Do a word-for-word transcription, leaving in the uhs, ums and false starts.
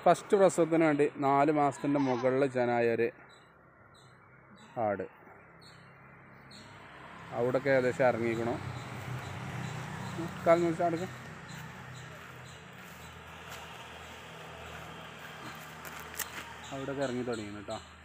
First പ്രസവത്തിന് വേണ്ടി നാല് മാസത്തിൻ്റെ മുകളിൽ ജനായൊരു ആട് അവിടെയൊക്കെ ഏകദേശം ഇറങ്ങിക്കണോ കാൽ നിമിഷം അവിടെയൊക്കെ ഇറങ്ങി തുടങ്ങി കേട്ടോ.